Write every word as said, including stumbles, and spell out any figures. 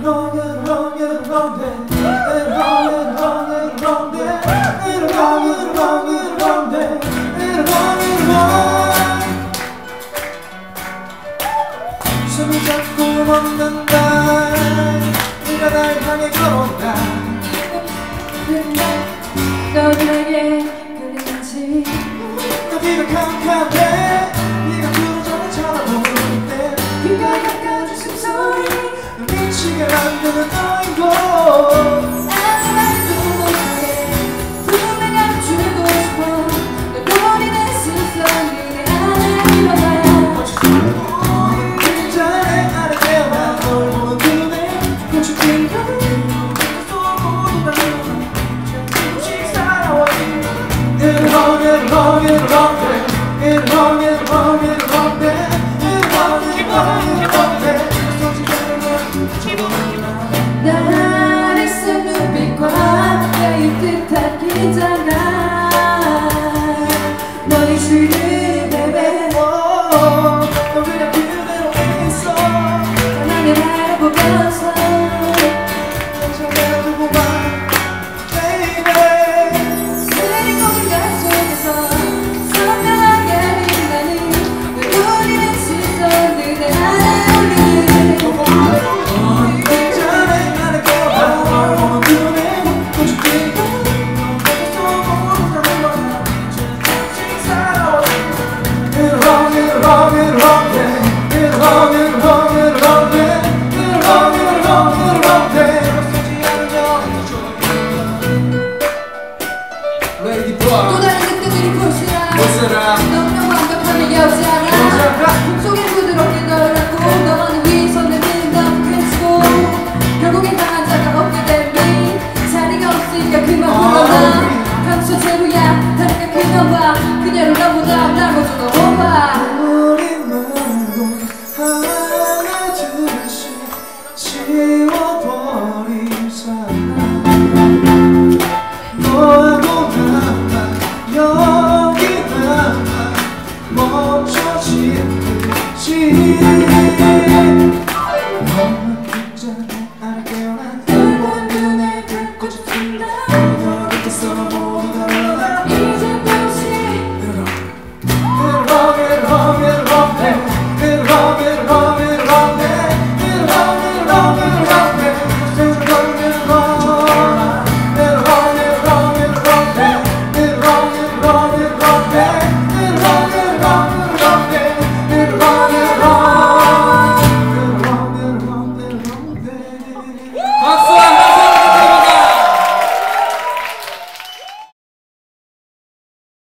wrong, get it wrong, get it wrong, get it wrong, get it wrong, get it wrong, get it wrong, get it wrong, get it wrong, get it wrong, get it wrong. 숨을 잡고 멈는다. 네가 날 향해 걸어온다. 너들에게 그리는지 어디가 캄캄해. 네가 부러져만 쳐다보는 때 귀가 가까워진 숨소리 눈빛이가 만드는 너인 곳. 아무 말도 못하게 분명 감추고 싶어 널 버리는 순서 그대 안에 들어봐야 그림자의 안에 깨어나 널 보는 눈에 꽃이 피고 조금씩 살아와지. Get it wrong, get it wrong, get it wrong, get it wrong, get it wrong, get it wrong, get it wrong, get it wrong, get it wrong, get it wrong. 나를 쓴 눈빛과 가입 듯한 긴장감 너의 주름 baby 너 그냥 그대로 있어. 편하게 바라보면서 찾아두고 봐, baby. 흐린 공간 속에서 선명하게 빛나는 널 우리는 시선 그대 안에 올리는 그림자의 안에 깨어나 널 보는 눈에 꽃이 피고 조금씩 살아와지. Get it wrong, get it wrong, get it wrong, get it wrong, get it wrong, get it wrong, get it wrong, get it wrong, get it wrong, get it 쓰지 않은 적 Lady 또 Boy 다른 늑대들이 볼수록 보스라 너무나 완벽함의 여자라 속에 부드럽게 널 안고 너만을 위해서 내 믿음 펼치고 결국엔 강한 자가 없게 되니 자리가 없으니까 그만 불러놔 감수제로야 다르게 그녀와 그녀를 너무나 나눠줘 너무 봐 우리 말고 하나 둘씩 지워버린 사람 너하고 나만 여기 남아 멈춰진 듯이